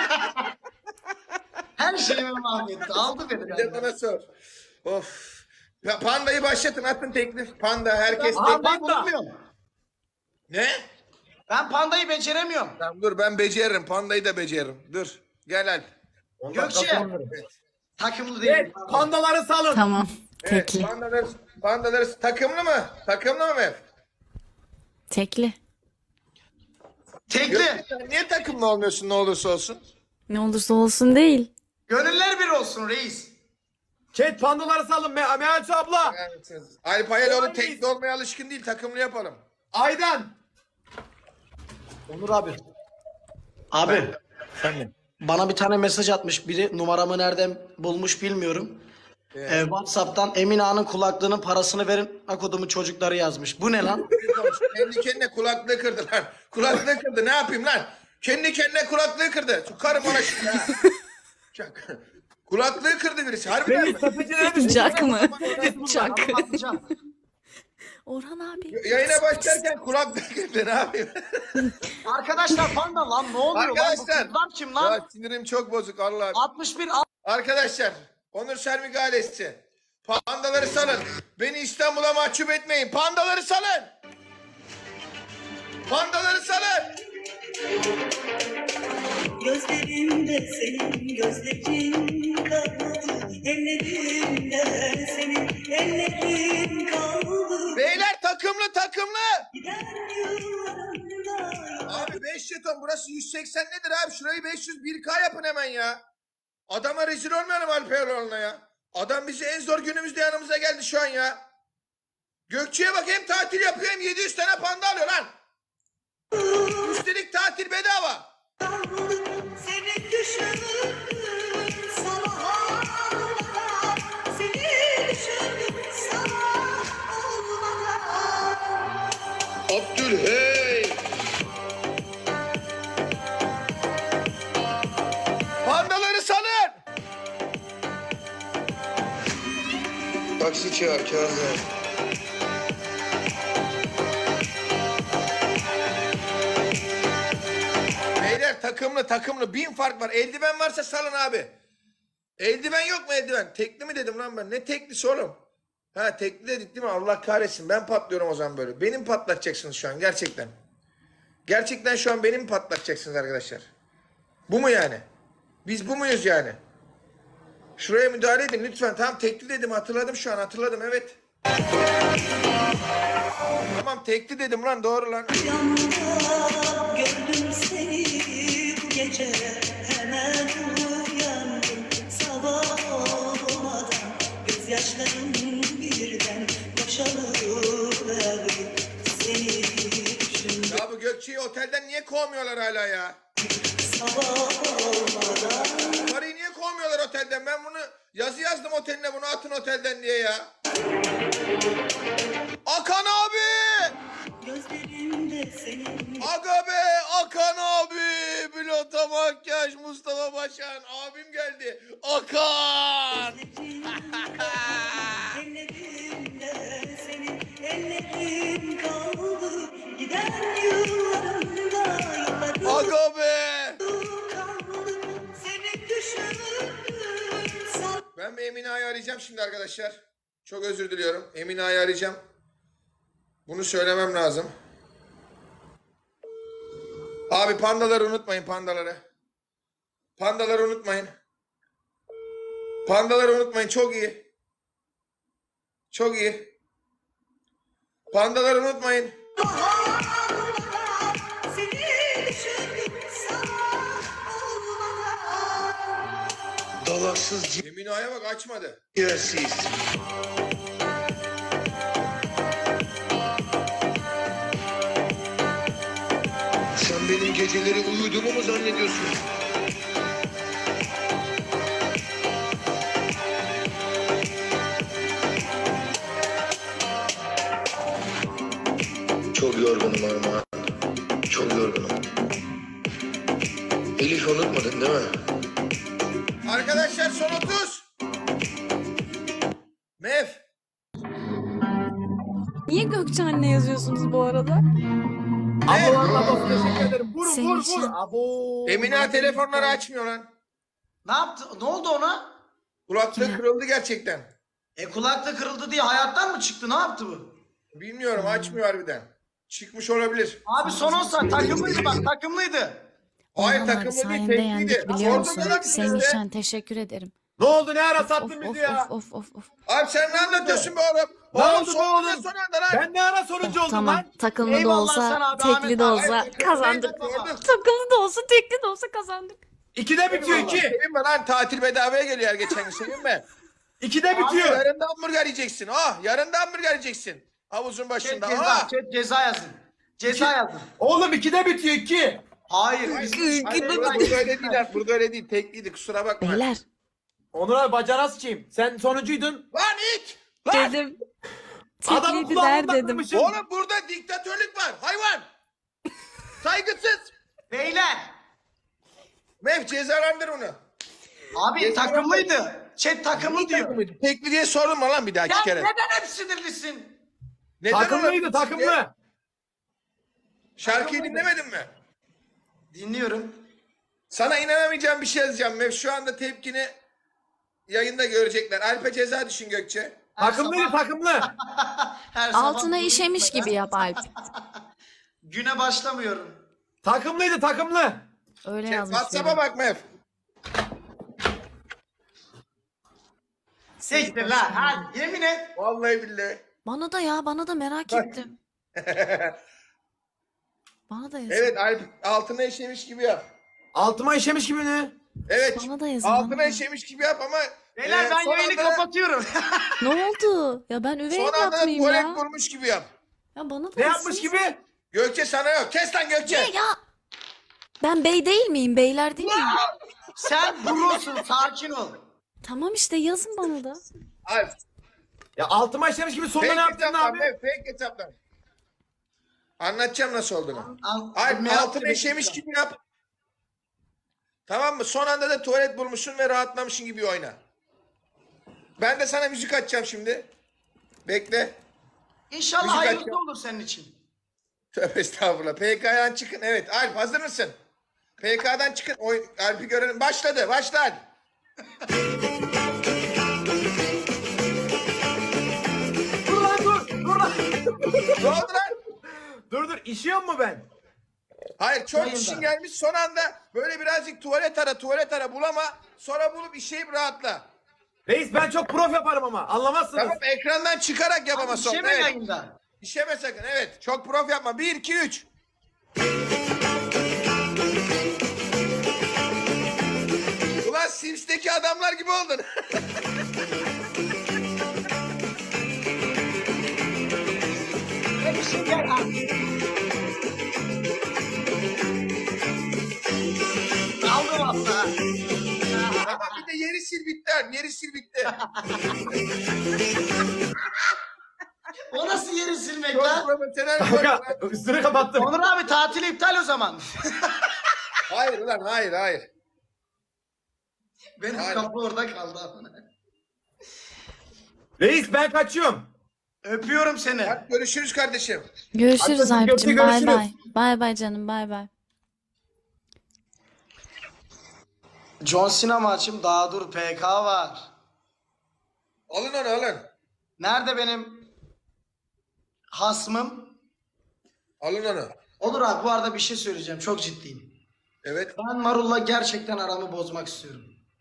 D: Her şeyimi mahvetti. Aldı beni
A: Bir de
D: benden.
A: bana sor. Of. Ya Panda'yı başlatın, atın teklif. Panda herkes
C: Aa,
A: teklif.
D: Ben
C: Panda.
D: olmuyorum.
A: Ne?
D: Ben pandayı beceremiyorum.
A: Tamam dur, ben beceririm. Pandayı da beceririm. Dur. Gel Alp.
D: Gökçe. Takımlı değil.
C: Evet, pandaları salın.
F: Tamam.
A: Evet,
F: Tekli.
A: pandaları takımlı mı? Takımlı mı Mef?
F: Tekli.
D: Tekli.
A: Gökçe, sen niye takımlı olmuyorsun ne olursa olsun?
F: Ne olursa olsun değil.
D: Gönüller bir olsun reis.
C: Chat pandaları salın. Meğerçe abla.
A: Alp Ayaloğlu tekli olmaya alışkın değil, takımlı yapalım.
C: Aydan.
D: Onur abi. Abi.
C: Efendim.
D: Bana bir tane mesaj atmış biri. Numaramı nereden bulmuş bilmiyorum. WhatsApp'tan Emin Ağa'nın kulaklığının parasını verin. Akodumun çocukları yazmış. Bu ne lan?
A: Kendi kendine kulaklığı kırdı lan. Kulaklığı kırdı, ne yapayım lan? Kendi kendine kulaklığı kırdı. Sokarım ona şimdi ha. Çak. Kulaklığı kırdı birisi. Harbiden
C: Beni
A: mi?
C: tepecilere düştü.
F: Çak mı? Çak.
D: Atlayacağım.
F: Orhan abi.
A: Yayına başlarken kulaklığı kırdı, ne yapayım?
D: Arkadaşlar panda lan ne oluyor
A: Arkadaşlar.
D: lan? Bu kızlar kim lan?
A: Ya sinirim çok bozuk Allah.
D: 61
A: Arkadaşlar, Onur Sermik ailesi. Pandaları salın. Beni İstanbul'a mahcup etmeyin. Pandaları salın. Pandaları salın.
H: Gözlerimde senin gözlerin kaldı. Ellerimde senin ellerin kaldı.
A: Beyler takımlı takımlı.
H: Gider yıllarımda.
A: Abi 5 jeton, burası 180 nedir abi? Şurayı 501K yapın hemen ya. Adama rezil olmayalım Alperoğlu'na ya. Adam bizi en zor günümüzde yanımıza geldi şu an ya. Gökçe'ye bak, hem tatil yapıyor hem 700 tane panda alıyor lan. Üstelik tatil bedava.
H: Seni düşündüm sabah olmadan. Seni düşündüm sabah olmadan.
A: Abdülhey. Pandaları salın.
E: Taksi çağır Kazım.
A: Beyler takımlı 1000 fark var. Eldiven varsa salın abi. Eldiven yok mu eldiven? Tekli mi dedim lan ben? Ne teklisi oğlum? Ha tekli dedik değil mi? Allah kahretsin. Ben patlıyorum o zaman böyle. Benim patlatacaksınız şu an gerçekten. Gerçekten şu an benim patlatacaksınız arkadaşlar. Bu mu yani? Biz bu muyuz yani? Şuraya müdahale edin lütfen. Tamam tekli dedim, hatırladım şu an, hatırladım evet. Tamam tekli dedim lan, doğru lan.
H: Rüyamda gördüm seni bu gece. Hemen uyandım sabah olmadan. Gözyaşlarım birden boşalıverdi. Seni düşündüm
A: Ya bu Gökçe'yi otelden niye kovmuyorlar hala ya?
H: sabah olmadan.
A: Parayı niye kovmuyorlar otelden? Ben bunu yazı yazdım oteline, bunu atın otelden diye ya. Akan abi!
H: Gözlerimde senin
A: Aga be Akan abi! Pilota makyaj Mustafa Başan abim geldi. Akan!
H: ellerimde senin ellerin kaldı. Gider yıllarımda yollarım
A: Aga be!
H: kaldı. Seni düşündüm sabah.
A: Ben bir Emine Ağa'yı arayacağım şimdi arkadaşlar. Çok özür diliyorum. Emine Ağa'yı arayacağım. Bunu söylemem lazım. Abi pandaları unutmayın, pandaları. Pandaları unutmayın. Pandaları unutmayın, çok iyi. Çok iyi. Pandaları unutmayın.
H: Seni düşündüm sana olmadan.
E: Dalaksız
A: Yemin aya bak açmadı.
E: ciğersiz. Sen benim geceleri uyuduğumu mu zannediyorsun? Çok yorgunum Armağan. Çok yorgunum. Elif unutmadın değil mi?
A: Arkadaşlar son 30. Mev.
F: Niye Gökçen'le yazıyorsunuz bu arada?
C: Abo abo teşekkür ederim. Vur
F: Senin
C: vur
F: için.
C: vur. Abo.
A: Emine telefonları açmıyor lan.
D: Ne yaptı? Ne oldu ona?
A: Kulaklığı kırıldı gerçekten.
D: Kulakta kırıldı diye hayattan mı çıktı? Ne yaptı bu?
A: Bilmiyorum, açmıyor harbiden. Çıkmış olabilir.
D: Abi son olsa takımlıydı bak, takımlıydı.
A: Hayır,
F: Orhan abi
A: takımlı değil,
F: sayende yendik
A: tekliydi.
F: biliyor
A: Sordum
F: musun?
A: lan
F: Senin
A: size.
F: için teşekkür ederim.
C: Ne oldu, ne ara
F: Of
C: sattın
F: of
C: bizi ya?
F: of of of.
A: Abi sen ne anlatıyorsun be oğlum?
C: Ne
A: Oğlum
C: oldu be
A: son anda
C: oğlum?
A: son anda lan.
C: Ben ne ara sonuncu oldum
F: Tamam,
C: lan?
F: takımlı da
D: Eyvallah
F: olsa,
D: sana abi,
F: tekli
D: Ahmet
F: de
D: abi.
F: olsa
A: Hayır,
F: kazandık.
A: sorduk.
F: Takımlı da olsa, tekli de olsa kazandık.
C: 2'de bitiyor 2.
A: Sevinme lan, tatil bedavaya geliyor her geçen gün, sevinme.
C: 2'de bitiyor.
A: Yarın da hamburger yiyeceksin. Ah, yarın da hamburger yiyeceksin. Havuzun başında. Ah.
D: Ceza yazın. Ceza yazın.
C: Oğlum 2'de bitiyor 2.
D: Hayır.
A: Hayır, burada öyle değil lan, burada öyle değil. Tekliydi, kusura bakma.
F: Beyler
C: Onur abi bacana sıçayım. Sen sonuncuydun.
A: Lan it! Lan!
F: dedim.
C: Adamın
F: Tekliydi der
C: kulağından
F: dedim.
C: kırmışım.
A: Oğlum burada diktatörlük var, hayvan! Saygısız!
D: Beyler.
A: Mev, cezalandır onu.
D: Abi takımlıydı. Chat takımlı diyor.
A: Tekli diye sorma lan bir dahaki
D: Ya
A: kere.
D: neden hep sinirlisin?
A: Neden
C: Takımlıydı
A: olabilir?
C: takımlı.
A: Şarkıyı dinlemedin mi?
D: Dinliyorum.
A: Sana inanamayacağım bir şey yazacağım Mev. Şu anda tepkini yayında görecekler. Alp'e ceza düşün Gökçe.
C: Takımlıydı takımlı.
D: Her sabah
F: Altına işemiş gibi yap Alp.
D: Güne başlamıyorum.
C: Takımlıydı takımlı.
F: Öyle yazmış.
A: WhatsApp'a
F: biri.
A: bak Mev.
D: Sektir lan. Hadi yemin et.
A: Vallahi billahi.
F: Bana da ya, bana da merak ettim. Bana da yazın.
A: Evet Alp, altına işemiş gibi yap.
C: Altıma işemiş gibi ne?
A: Evet.
F: Bana da yazın,
A: Altına
F: bana da.
A: işemiş gibi yap ama
D: Beyler ben
A: son
D: yayını
A: anda-
D: kapatıyorum.
F: Ne oldu? Ya ben üvey
A: Son anda da
F: evlat
A: tuvalet
F: ya?
A: vurmuş gibi yap.
F: Ya bana da
C: Ne
F: yazın.
C: yapmış gibi?
A: Gökçe sana yok. Kes lan Gökçe.
F: Ne ya? Ben bey değil miyim? Beyler değil miyim?
D: Sen burusun, sakin ol.
F: Tamam işte, yazın bana da.
A: Alp.
C: Ya altıma işemiş gibi sonunda ne
A: Fake
C: yaptın
A: hesaptan
C: abi?
A: Mev. Fake hesaptan. Anlatacağım nasıl olduğunu. Alp
D: Merak
A: altına
D: etme.
A: işemiş gibi yap. Tamam mı? Son anda da tuvalet bulmuşsun ve rahatlamışsın gibi oyna. Ben de sana müzik açacağım şimdi. Bekle.
D: İnşallah
A: Müzik
D: hayırlısı
A: açacağım.
D: olur senin için.
A: Tövbe estağfurullah. PK'dan çıkın. Evet Alp hazır mısın? PK'dan çıkın. Alp'i görelim. Başladı. Başla Alp.
C: Dur lan dur. Dur lan.
A: Ne oldu lan?
C: Dur işiyor mu ben?
A: Hayır çok
D: Yayında.
A: işin gelmiş. Son anda böyle birazcık tuvalet ara bulama. Sonra bulup işeyip rahatla.
C: Reis ben çok prof yaparım ama anlamazsınız.
A: Tamam ekrandan çıkarak yap ama sonra.
D: İşeme
A: Evet.
D: yayında.
A: İşeme sakın. Evet. Çok prof yapma. 1, 2, 3. Ulan Sims'teki adamlar gibi oldun.
D: Hepsi gel abi. Aldım hatta.
A: Ama bir de yeri sil bitti. Yeri sil bitti.
D: O nasıl yeri silmek
A: Çok
D: lan?
A: profesyonel.
C: Kanka üstünü kapattım.
D: Onur abi tatili iptal o zaman.
A: Hayır ulan hayır.
D: Benim
A: Hayır.
D: kapı orada kaldı.
C: Reis ben kaçıyorum.
D: Öpüyorum seni.
A: Hadi görüşürüz kardeşim.
F: Görüşürüz
C: Arkadaşlar,
F: Alp'cim. Bay
C: görüşürüz.
F: bay. Bay bay canım, bay bay.
D: John Cena maçım daha dur PK var.
A: Alın onu alın.
D: Nerede benim hasmım?
A: Alın onu.
D: Olur abi, bu arada bir şey söyleyeceğim. Çok ciddiyim.
A: Evet.
D: Ben Marul'la gerçekten aramı bozmak istiyorum.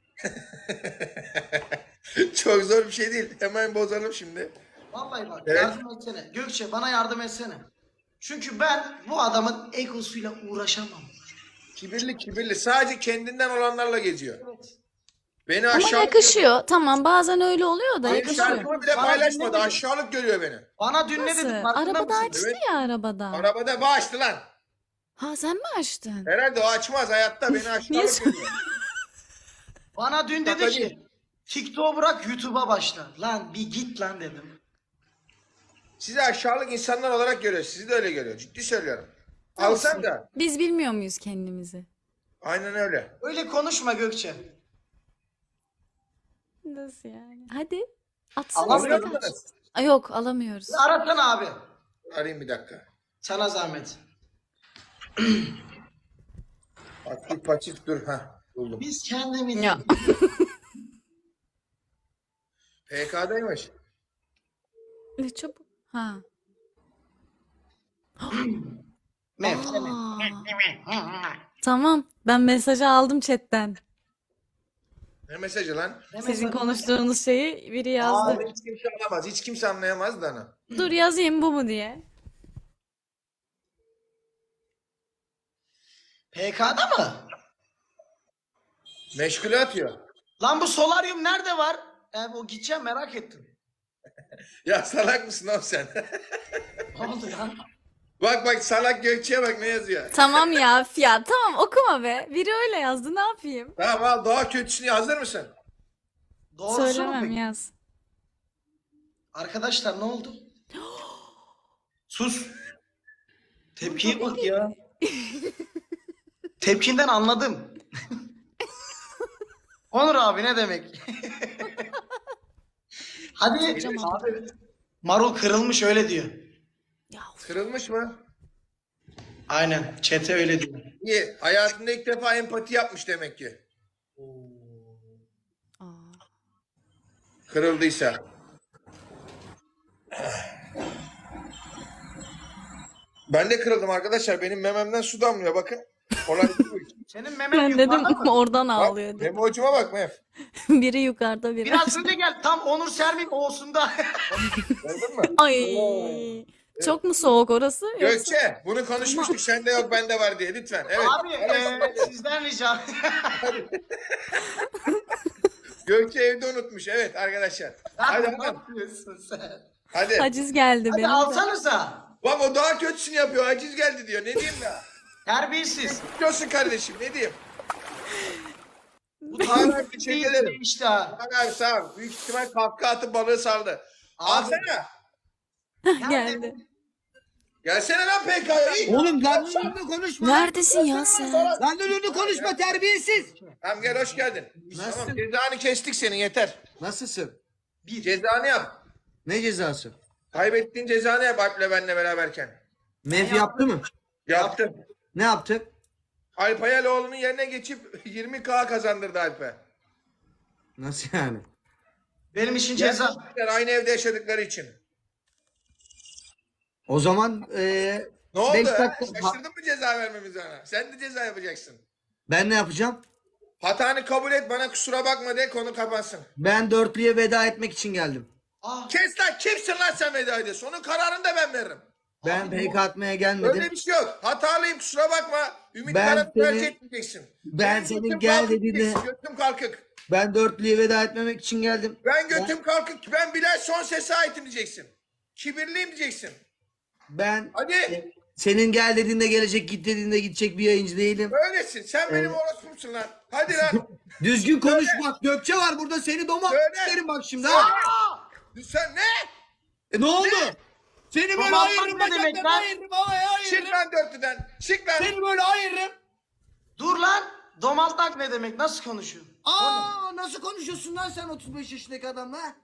A: Çok zor bir şey değil. Hemen bozalım şimdi.
D: Vallahi bak,
A: Evet.
D: yardım etsene. Gökçe, bana yardım etsene. Çünkü ben bu adamın egosuyla uğraşamam.
A: Kibirli. Sadece kendinden olanlarla geziyor.
D: Evet.
A: Beni
F: Ama
A: aşağılık
F: yakışıyor. Tamam, bazen öyle oluyor da
A: Benim
F: yakışıyor.
A: şarkımı bile
D: Bana
A: paylaşmadı.
D: dinlemedi.
A: Aşağılık görüyor beni.
D: Bana dün ne
F: Nasıl?
D: dedi farkında
F: Arabada
D: mısın?
F: açtı
A: Evet.
F: ya arabada.
A: Arabada bağıştı lan.
F: Ha, sen mi açtın?
A: Herhalde o açmaz hayatta. Beni
F: Niye
A: aşağılık görüyor.
D: Bana dün dedi
A: Şaka
D: ki
A: değil.
D: TikTok'u bırak, YouTube'a başla. Lan bir git lan dedim.
A: Sizi aşağılık insanlar olarak görüyor. Sizi de öyle görüyor. Ciddi söylüyorum. Alsan da.
F: Biz bilmiyor muyuz kendimizi?
A: Aynen öyle.
D: Öyle konuşma Gökçe.
F: Nasıl yani? Hadi. Atsana.
D: Alamıyor
F: sakın.
A: musunuz?
F: Ay, yok, alamıyoruz.
D: Arasana abi.
A: Arayayım bir dakika.
D: Sana zahmet.
A: Aktif paçif dur. Ha buldum.
D: Biz kendimiz...
F: Ya.
A: PK'daymış.
F: Ne çabuk. Ha.
D: Mev.
F: Aa. Tamam. Ben mesajı aldım chatten.
A: Ne mesajı lan?
F: Sizin konuştuğunuz şeyi biri yazdı.
A: Abi hiç kimse anlamaz. Hiç kimse anlayamaz da onu.
F: Dur yazayım, bu mu diye.
D: PK'da mı?
A: Meşgule atıyor.
D: Lan bu solaryum nerede var? O gideceğim, merak ettim.
A: Ya salak mısın oğlum sen?
D: Ne oldu lan?
A: Bak salak Gökçe'ye bak ne yazıyor.
F: Tamam ya, ya tamam, okuma be. Biri öyle yazdı, ne yapayım?
A: Tamam al daha kötüsünü hazır mısın?
D: Doğrusu mu
F: Söylemem,
D: peki?
F: yaz.
D: Arkadaşlar ne oldu? Sus. Tepkiye bak ya. Tepkinden anladım. Onur abi ne demek? Hadi abi. Marul kırılmış öyle diyor.
A: Kırılmış mı?
D: Aynen. Çete öyle diyor.
A: İyi. Hayatında ilk defa empati yapmış demek ki.
F: Aa.
A: Kırıldıysa. Ben de kırıldım arkadaşlar. Benim mememden su damlıyor bakın. Olay bu.
D: Senin memen
F: Ben
D: yukarıda
F: dedim
D: mı?
F: oradan
A: Bak,
F: ağlıyor dedim.
A: Memocuma bak Mef.
F: Biri yukarıda, biri
D: Biraz önce gel. Tam Onur Sermin Oğuz'unda.
A: Gördün mü?
F: Ay. Çok mu soğuk orası? Yoksa...
A: Gökçe bunu konuşmuştuk. Sende yok bende var diye lütfen. Evet.
D: Abi sizden ricam.
A: Gökçe evde unutmuş. Evet arkadaşlar. Hadi
D: Ne
A: hemen.
D: yapıyorsun sen?
A: Hadi.
F: Haciz geldi
D: Hadi
F: benim de.
D: alsanıza.
A: Bak o daha kötüsünü yapıyor. Aciz geldi diyor. Ne diyeyim ya?
D: Terbiyesiz.
A: Biliyorsun kardeşim. Ne diyeyim?
D: Bu
A: Abi teşekkür ederim.
D: işte ha.
A: Bak abi sağ ol. Büyük ihtimal kahkaha atıp balığı saldı.
D: Abi.
A: Alsana.
F: Geldi.
A: Gelsene lan PK'ya. İyi.
B: Oğlum lan önünde konuşma.
F: Neredesin ya sen?
B: Lan önünde konuşma, terbiyesiz.
A: Tamam gel hoş geldin.
B: Nasılsın?
A: Tamam cezanı kestik senin yeter.
B: Nasılsın?
A: Cezanı yap.
B: Ne cezası?
A: Kaybettiğin cezanı yap Alp'le benle beraberken.
B: Mev yaptı mı?
A: Yaptım.
B: Ne yaptı?
A: Alp Hayaloğlu'nun yerine geçip 20K kazandırdı Alp'e.
B: Nasıl yani?
D: Benim için ceza.
A: Aynı evde yaşadıkları için.
B: O zaman
A: Ne oldu?
B: Beş
A: ha?
B: dakika-
A: Şaşırdın mı ceza vermemiz ona? Sen de ceza yapacaksın.
B: ben ne yapacağım?
A: Hatanı kabul et bana kusura bakma de konu kapansın.
B: Ben dörtlüye veda etmek için geldim.
A: Kes lan kimsin lan sen veda ediyorsun? Onun kararını da ben veririm.
B: Ben PK atmaya gelmedim.
A: Öyle bir şey yok. Hatalıyım kusura bakma. Ümit
B: Ben
A: bana
B: seni-
A: tercih etmeyeceksin.
B: ben
A: Benim
B: senin
A: götüm
B: gel
A: kalkık
B: dediğini-
A: diyeceksin, Götüm kalkık.
B: Ben dörtlüye veda etmemek için geldim.
A: Ben götüm kalkık. Ben Bilal son sese aitim diyeceksin. Kibirliyim diyeceksin.
B: Ben
A: Hadi.
B: senin gel dediğinde gelecek, git dediğinde gidecek bir yayıncı değilim.
A: Öylesin. Sen benim orospumsun lan. Hadi lan.
B: Düzgün konuş bak. Gökçe var burada, seni doma
A: Söyle.
B: derim bak şimdi ha.
A: Sen ne?
B: Ne oldu? Seni böyle
D: Domaltmak
B: ayırırım
D: ne demek
B: bacaklarını
D: lan?
B: ayırırım havaya
A: Çık
B: ayırırım.
A: lan dörtlüden. Çık lan.
B: Seni böyle ayırırım.
D: Dur lan. Domaltmak ne demek? Nasıl konuşuyorsun?
B: Aa, nasıl konuşuyorsun lan sen 35 yaşındaki adamla?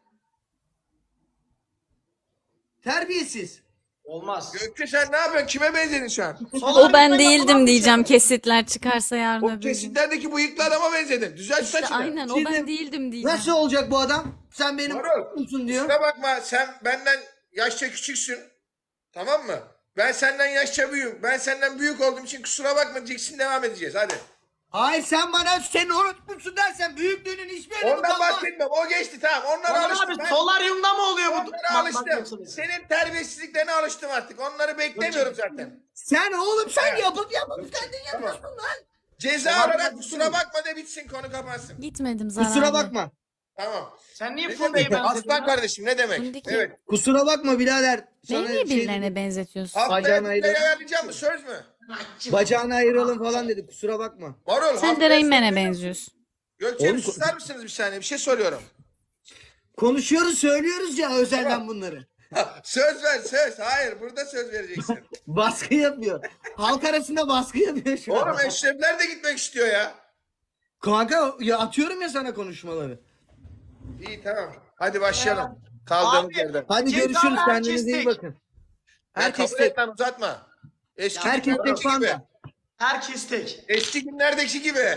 B: Terbiyesiz.
D: Olmaz.
A: Gökçe sen ne yapıyorsun? Kime benzedin şu an?
F: O ben değildim diyeceğim, kesitler çıkarsa yarın
A: O
F: öbür gün.
A: kesitlerdeki bıyıklı adama benzedin. Düzelt
F: İşte
A: saçını.
F: aynen, o
B: Şimdi-
F: ben değildim diyeceğim.
B: Nasıl olacak bu adam? Sen benim
A: Marul,
B: musun diyor.
A: Kusura bakma sen benden yaşça küçüksün. Tamam mı? Ben senden yaşça büyüğüm. Ben senden büyük olduğum için kusura bakma diyeceksin, devam edeceğiz. Hadi.
B: Hayır sen bana senin unutmuşsun dersen büyüklüğünün hiçbir önemi
A: Ondan
B: kalmaz.
A: bahsetmiyorum. O geçti, tamam. Onlara
D: Onur
A: alıştım.
D: abi
A: Ben
D: solaryumda mı oluyor bu?
A: onlara alıştım.
D: makyajınız?
A: Senin terbiyesizliklerine alıştım artık. Onları beklemiyorum zaten.
B: Sen oğlum sen
A: Evet.
B: yapıp kendin yapıyorsun lan.
A: Ceza olarak kusura bakma de bitsin, konu kapansın.
F: Gitmedim zararlı.
B: Kusura bakma.
A: Tamam.
D: Sen niye
A: Ne
D: Fundi'ye
A: demek?
D: benzedin?
A: Aslan kardeşim ne demek?
F: Fundiki.
A: Evet.
B: Kusura bakma birader.
F: Beni niye
B: şey
F: birilerine
B: dedim,
F: benzetiyorsun?
A: Haftaya
B: Bacağını
A: bir
B: ayıralım.
A: ayarlayacağım mı? Söz mü?
B: bacağını ayıralım falan dedi. Kusura bakma.
A: Marul.
F: Sen
A: haftaya
F: Dereymen'e
A: söz-
F: benziyorsun.
A: Gökçe
B: Oğlum-
A: susar mısınız bir saniye? Bir şey soruyorum.
B: Konuşuyoruz söylüyoruz ya özelden bunları.
A: Söz ver söz. Hayır, burada söz vereceksin.
B: Baskı yapıyor. Halk arasında baskı yapıyor şu an.
A: Oğlum eşrefler de gitmek istiyor ya.
B: Kanka ya atıyorum ya sana konuşmaları.
A: İyi tamam. Hadi başlayalım. Kaldığımız
D: Abi,
A: yerden.
B: Hadi
D: Ceza
B: görüşürüz kendinize iyi
D: herkes
B: bakın.
A: Ya
B: Herkes
A: kabul
B: tek.
A: et lan, uzatma. Eski
B: Herkes tek
A: günlerdeki gibi.
B: panda.
D: Herkes tek.
A: Eski günlerdeki gibi.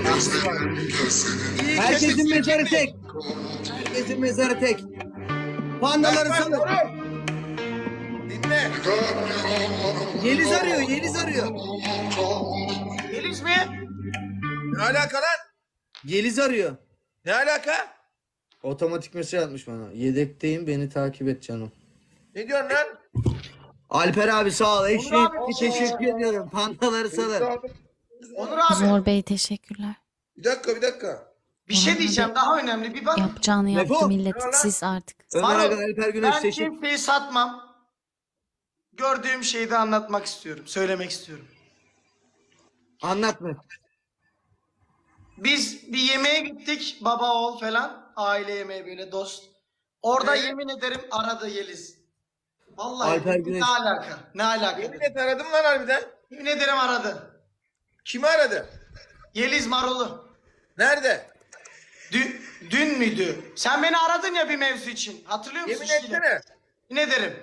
A: İyi
B: Herkesin
A: kötü
B: mezarı
A: sevgili.
B: tek. Herkesin mezarı tek. Pandaları
A: Bak,
B: salın.
A: bak, dinle.
B: Yeliz arıyor, Yeliz arıyor.
D: Yeliz mi?
A: Ne alaka lan?
B: Yeliz arıyor.
A: Ne alaka?
B: Otomatik mesaj atmış bana. Yedekteyim beni takip et canım.
A: Ne diyorsun lan?
B: Alper abi sağ ol. Eşlik
D: abi,
B: teşekkür ediyorum. Pandaları salın.
D: Onur abi
F: Zor Bey teşekkürler.
A: Bir dakika.
D: bir şey diyeceğim daha önemli. Bir bak.
F: Yapacağını
B: Defol.
F: yaptı millet.
A: Ne lan?
F: Siz artık.
B: Ömer
D: Marul,
B: Aga, Alper Güneş
D: Ben
B: teşekkür.
D: kimseyi satmam. Gördüğüm şeyi de anlatmak istiyorum. Söylemek istiyorum.
B: Anlatma.
D: Biz bir yemeğe gittik. Baba oğul falan. Aile yemeği böyle dost. Orada yemin ederim aradı Yeliz. Vallahi
B: Alper
D: dedim,
B: Güneş.
D: ne alaka? Ne alaka?
A: Yemin et, aradım lan harbiden.
D: Yemin ederim aradı.
A: Kimi aradı?
D: Yeliz Marul'u.
A: Nerede?
D: Dün müydü? Sen beni aradın ya bir mevzu için. Hatırlıyor musun?
A: Yemin etsene.
D: Yemin ederim.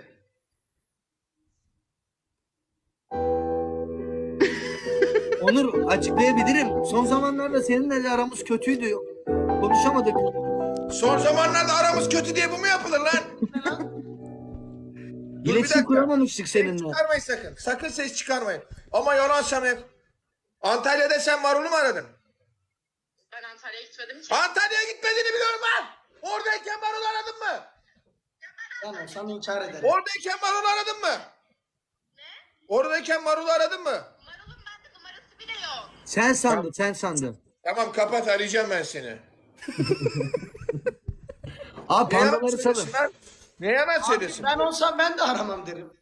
B: Onur açıklayabilirim. Son zamanlarda seninle de aramız kötüydü. Konuşamadık.
A: Son zamanlarda aramız kötü diye bu mu yapılır lan? bir
B: İletişim
A: dakika.
B: kuramamıştık
A: Ses
B: seninle.
A: çıkarmayın sakın. Sakın ses çıkarmayın. Ama yalan Samet. Antalya'da sen Marul'u mu aradın?
I: Ben Antalya'ya gitmedim ki.
A: Antalya'ya gitmediğini biliyorum lan. Oradayken Marul'u aradın mı?
D: Ben olsam inkar ederim.
A: Oradayken Marul'u aradın mı? Ne? Oradayken Marul'u aradın mı?
I: Marul'un bende numarası bile yok.
B: Sen sandın, sen sandın.
A: Tamam kapat, arayacağım ben seni.
B: Abi
A: Ne yalan
B: pandaları
A: söylüyorsun
B: salın.
A: lan? Ne yalan
D: Abi,
A: söylüyorsun?
D: ben olsam ben de aramam derim.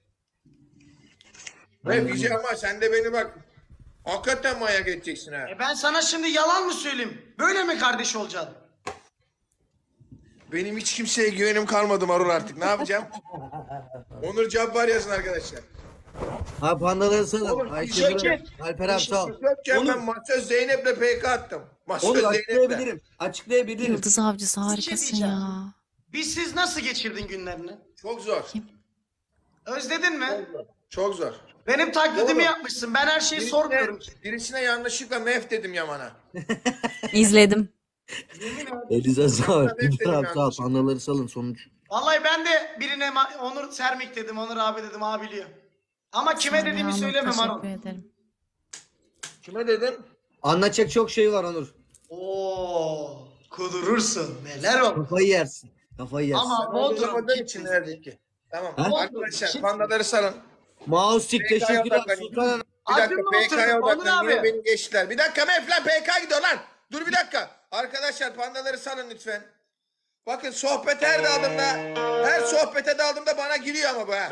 A: Ve diyeceğim ama sen de beni bak. Hakikaten manyak edeceksin ha.
D: Ben sana şimdi yalan mı söyleyeyim? Böyle mi kardeş olacaksın?
A: Benim hiç kimseye güvenim kalmadı Marul artık. Ne yapacağım? Onur Cabbar yazın arkadaşlar.
B: Ha pandaları salın.
A: Oğlum,
B: Ayşe
A: diyecek
B: Burak,
A: ki-
B: Alper abi sağ ol.
A: Yokken
B: Onur,
A: ben Masöz Zeynep'le PK attım. Masöz
B: Onur
A: Zeynep'le.
B: açıklayabilirim. Açıklayabilirim.
F: Yıldız avcısı harikasın
D: diyeceğim.
F: ya.
D: Siz nasıl geçirdin günlerini?
A: Çok zor.
D: Özledin mi?
A: Çok zor.
D: Benim taklidimi
A: Oğlum.
D: yapmışsın. Ben her şeyi sormuyorum ki.
A: Birisine yanlışlıkla mef dedim Yaman'a.
F: İzledim.
B: Elize sağ ol.
A: Tabii,
B: İbrahim abi sağ ol.
A: tabii.
B: Pandaları salın sonuç.
D: Vallahi ben de birine Onur Sermik dedim. Onur abi dedim. Abi biliyor. Ama kime dediğimi
F: Yağmur,
D: söyleme Marul.
F: teşekkür ederim.
A: Kime dedim?
B: Anlatacak çok şey var Onur.
D: Oo, kudurursun. Neler olur.
B: Kafayı yersin. Kafayı yersin.
D: Ama Bodrum
A: Anlamadığım için verdik ki. Tamam.
B: Ha?
A: Arkadaşlar
D: Şimdi-
A: pandaları salın.
B: Mousestick
A: PK'ya
B: teşekkürler.
A: odaklanın.
B: Sultan Hanım.
A: Bir dakika
D: Acun'la
A: PK'ya
D: oturduk, Onur
A: odaklanın.
D: abi.
A: Yine beni geçtiler. Bir dakika mef lan, PK gidiyor lan. Dur bir dakika. Arkadaşlar pandaları salın lütfen. Bakın sohbet her daldığımda, her sohbete daldığımda bana giriyor ama bu ha.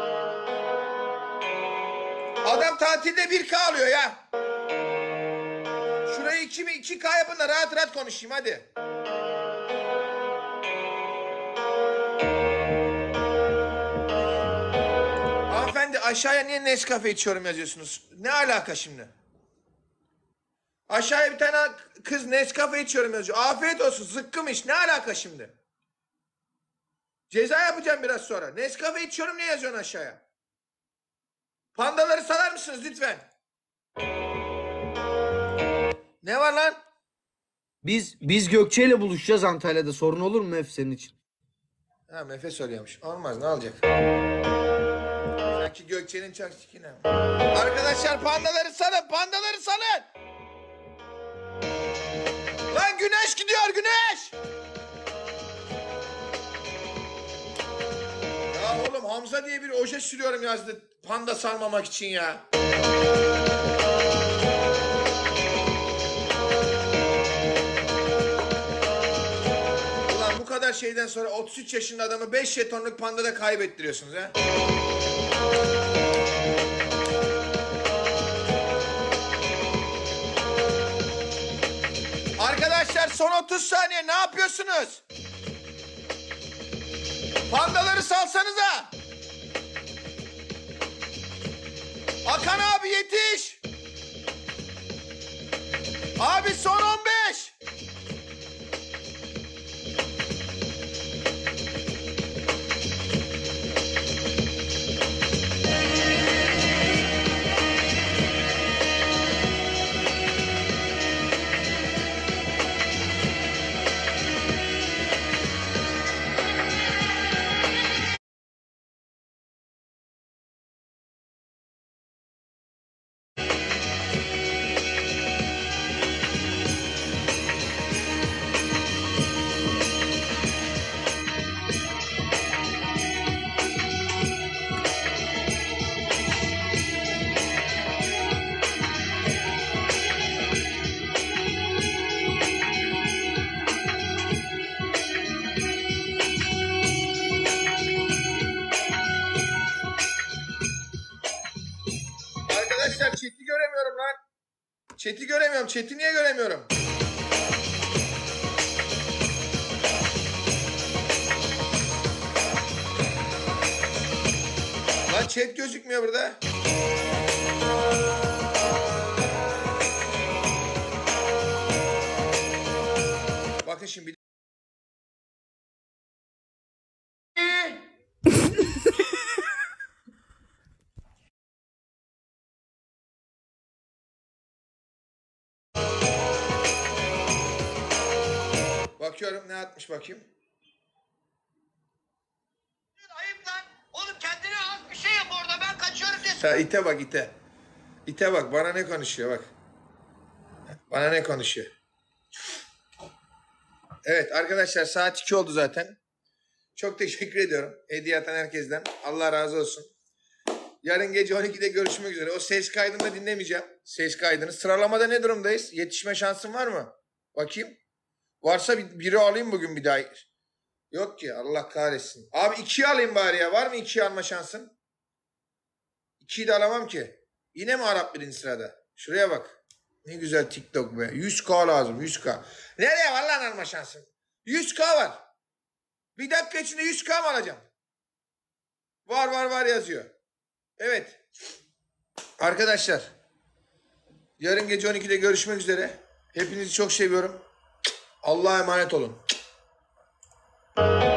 A: Adam tatilde 1K alıyor ya. Şurayı 2K yapın da rahat rahat konuşayım hadi. Hanımefendi aşağıya niye Nescafe içiyorum yazıyorsunuz? Ne alaka şimdi? Aşağıya bir tane kız Nescafe içiyorum yazıyor. Afiyet olsun, zıkkımış. Ne alaka şimdi? Ceza yapacağım biraz sonra. Nescafe içiyorum niye yazıyorsun aşağıya? Pandaları salar mısınız lütfen? Ne var lan?
B: Biz Gökçe ile buluşacağız Antalya'da. Sorun olur mu Mef senin için?
A: Ha Mefe söylüyormuş. Olmaz, ne olacak? Belki Gökçe'nin çakçikine. Arkadaşlar pandaları salın, pandaları salın. Lan güneş gidiyor, güneş. Ya oğlum Hamza diye bir oje sürüyorum yazdı panda salmamak için ya. Ulan bu kadar şeyden sonra 33 yaşında adamı 5 jetonluk pandada kaybettiriyorsunuz ha. Arkadaşlar son 30 saniye ne yapıyorsunuz? Pandaları salsanıza. Hakan abi yetiş. Abi son 15. Arkadaşlar chat'i göremiyorum lan. Chat'i göremiyorum. Chat'i niye göremiyorum? Lan chat gözükmüyor burada. Bakın şimdi. Bakıyorum ne atmış bakayım.
D: Ayıp lan. Oğlum kendine az bir şey yap orada. Ben kaçıyorum diye.
A: Ha, ite bak ite. İte bak bana ne konuşuyor bak. Bana ne konuşuyor. Evet arkadaşlar saat 2 oldu zaten. Çok teşekkür ediyorum. Hediye atan herkesten. Allah razı olsun. Yarın gece 12'de görüşmek üzere. O ses kaydını da dinlemeyeceğim. Ses kaydını. Sıralamada ne durumdayız? Yetişme şansın var mı? Bakayım. Varsa biri alayım bugün bir daha. Yok ki Allah kahretsin. Abi 2'yi alayım bari ya. Var mı 2'yi alma şansın? 2'yi de alamam ki. Yine mi Arap birinci sırada? Şuraya bak. Ne güzel TikTok be. 100K lazım 100K. Nereye var lan alma şansın? 100K var. Bir dakika içinde 100K mı alacağım? Var yazıyor. Evet. Arkadaşlar. Yarın gece 12'de görüşmek üzere. Hepinizi çok seviyorum. Allah'a emanet olun.